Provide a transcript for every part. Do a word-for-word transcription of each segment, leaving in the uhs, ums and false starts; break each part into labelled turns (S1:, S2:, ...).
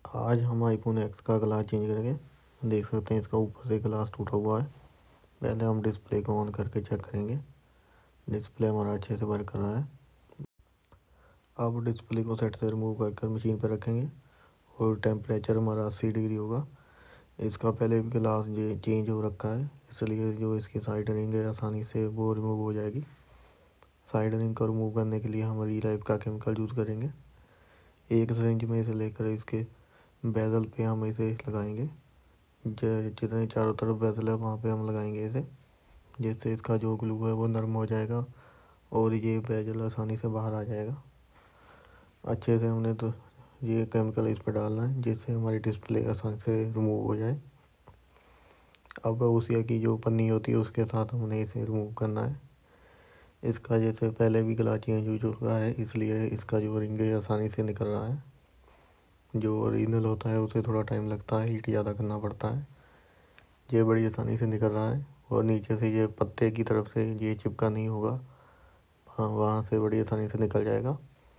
S1: आज हम iPhone X का ग्लास चेंज करेंगे। देख सकते हैं इसका ऊपर से ग्लास टूटा हुआ है। पहले हम डिस्प्ले को ऑन करके चेक करेंगे। डिस्प्ले हमारा अच्छे से वर्क कर रहा है। अब डिस्प्ले को सेट से रिमूव कर कर मशीन पर रखेंगे और टेम्परेचर हमारा अस्सी डिग्री होगा। इसका पहले भी ग्लास चेंज हो रखा है, इसलिए जो इसकी साइड रिंग है आसानी से वो रिमूव हो जाएगी। साइड रिंग को रिमूव करने के लिए हम री-लाइफ का केमिकल यूज़ करेंगे। एक सिरिंज में इसे लेकर इसके बेजल पे हम इसे लगाएंगे। जितने चारों तरफ बेजल है वहाँ पे हम लगाएंगे इसे, जिससे इसका जो ग्लू है वो नरम हो जाएगा और ये बेजल आसानी से बाहर आ जाएगा। अच्छे से हमने तो ये केमिकल इस पर डालना है, जिससे हमारी डिस्प्ले आसानी से रिमूव हो जाए। अब उसी की जो पन्नी होती है उसके साथ हमने इसे रिमूव करना है। इसका जैसे पहले भी ग्लास चेंज हो चुका है, इसलिए इसका जो रिंग है आसानी से निकल रहा है। जो ओरिजिनल होता है उसे थोड़ा टाइम लगता है, हीट ज़्यादा करना पड़ता है। ये बड़ी आसानी से निकल रहा है और नीचे से ये पत्ते की तरफ से ये चिपका नहीं होगा, हाँ वहाँ से बड़ी आसानी से निकल जाएगा।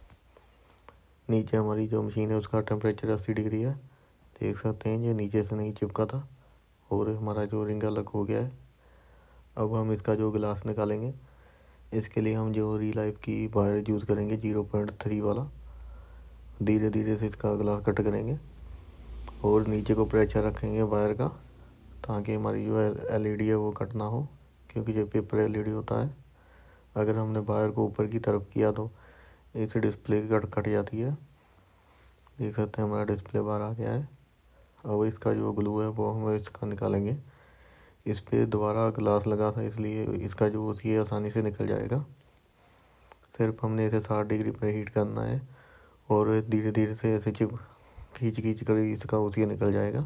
S1: नीचे हमारी जो मशीन है उसका टेम्परेचर अस्सी डिग्री है। देख सकते हैं ये नीचे से नहीं चिपका था और हमारा जो रिंग अलग हो गया है। अब हम इसका जो गिलास निकालेंगे, इसके लिए हम जो री-लाइफ की वायर यूज़ करेंगे जीरो पॉइंट थ्री वाला। धीरे धीरे से इसका गिलास कट करेंगे और नीचे को प्रेशर रखेंगे वायर का, ताकि हमारी जो एल ई डी है वो कट ना हो, क्योंकि जो पेपर एल ई डी होता है अगर हमने वायर को ऊपर की तरफ किया तो इस डिस्प्ले कट कट जाती है। देख सकते हैं हमारा डिस्प्ले बाहर आ गया है। अब इसका जो ग्लू है वो हम इसका निकालेंगे। इस पर दोबारा ग्लास लगा था, इसलिए इसका जो होती है आसानी से निकल जाएगा। सिर्फ हमने इसे साठ डिग्री पर हीट करना है और धीरे धीरे से ऐसे चिप खींच खींच कर इसका होती निकल जाएगा।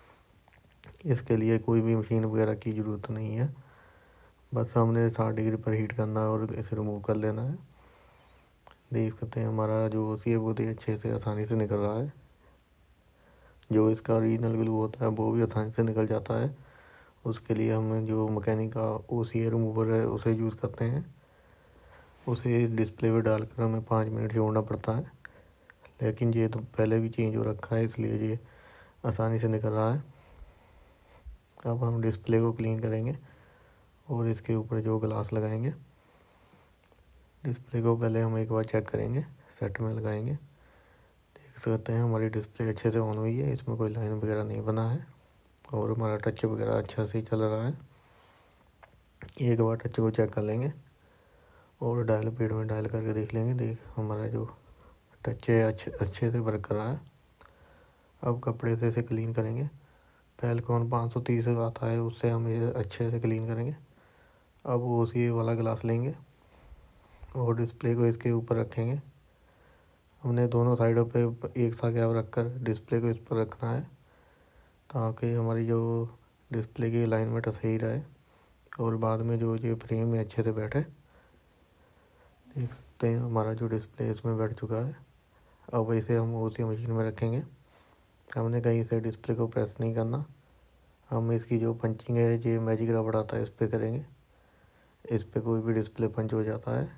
S1: इसके लिए कोई भी मशीन वगैरह की ज़रूरत नहीं है, बस हमने साठ डिग्री पर हीट करना है और इसे रिमूव कर लेना है। देख सकते हैं हमारा जो होती है वो भी अच्छे से आसानी से निकल रहा है। जो इसका ओरिजिनल ग्लू होता है वो भी आसानी से निकल जाता है। उसके लिए हम जो मैकेनिक का ओ सी ए रिमूवर है उसे यूज़ करते हैं। उसे डिस्प्ले पर डालकर हमें पाँच मिनट छोड़ना पड़ता है, लेकिन ये तो पहले भी चेंज हो रखा है इसलिए ये आसानी से निकल रहा है। अब हम डिस्प्ले को क्लीन करेंगे और इसके ऊपर जो ग्लास लगाएंगे। डिस्प्ले को पहले हम एक बार चेक करेंगे, सेट में लगाएंगे। देख सकते हैं हमारी डिस्प्ले अच्छे से ऑन हुई है, इसमें कोई लाइन वगैरह नहीं बना है और हमारा टच वगैरह अच्छा से चल रहा है। एक बार टच को चेक कर लेंगे और डायल पैड में डायल करके देख लेंगे। देख हमारा जो टच है अच्छे अच्छे से वर्क कर रहा है। अब कपड़े से इसे क्लीन करेंगे। फैलकॉन पाँच सौ तीस आता है, उससे हम ये अच्छे से क्लीन करेंगे। अब वो उसी वाला ग्लास लेंगे और डिस्प्ले को इसके ऊपर रखेंगे। हमने दोनों साइडों पे एक सा गैप रखकर डिस्प्ले को इस पर रखना है, ताकि हमारी जो डिस्प्ले की अलाइनमेंट सही रहे और बाद में जो ये फ्रेम में अच्छे से बैठे। देख सकते हैं हमारा जो डिस्प्ले इसमें बैठ चुका है। अब इसे हम उसी मशीन में रखेंगे। हमने कहीं से डिस्प्ले को प्रेस नहीं करना। हम इसकी जो पंचिंग है ये मैजिक रबड़ आता है इस पर करेंगे। इस पर कोई भी डिस्प्ले पंच हो जाता है।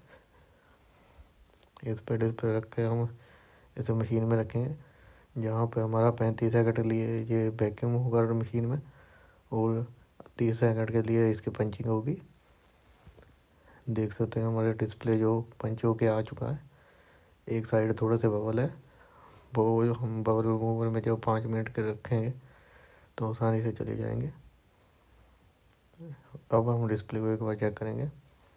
S1: इस पर डिस्प्ले रख के हम इसे मशीन में रखेंगे, जहाँ पे हमारा पैंतीस सेकंड के लिए ये वैक्यूम होगा मशीन में और तीस सेकंड के लिए इसकी पंचिंग होगी। देख सकते हैं हमारे डिस्प्ले जो पंच होके आ चुका है। एक साइड थोड़े से बबल है, वो जो हम बबल रिमूवर में जो पाँच मिनट के रखेंगे तो आसानी से चले जाएंगे। अब हम डिस्प्ले को एक बार चेक करेंगे।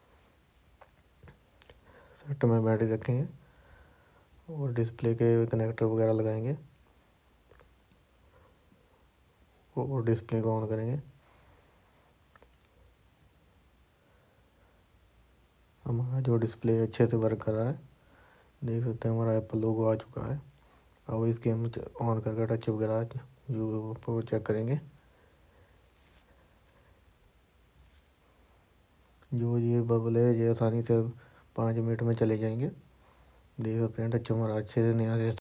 S1: सेट में बैटरी रखेंगे और डिस्प्ले के कनेक्टर वगैरह लगाएंगे और डिस्प्ले को ऑन करेंगे। हमारा जो डिस्प्ले अच्छे से वर्क कर रहा है। देख सकते हैं हमारा एप्पल लोगो आ चुका है। अब इसके हम ऑन करके टच वगैरह जो वो चेक करेंगे। जो ये बबल है ये आसानी से पाँच मिनट में चले जाएंगे। देख सकते हैं टच हमारा अच्छे से नया